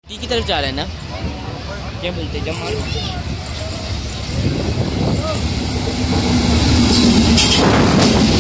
T की तरफ जा रहा है ना, क्या बोलते हैं जब मारो।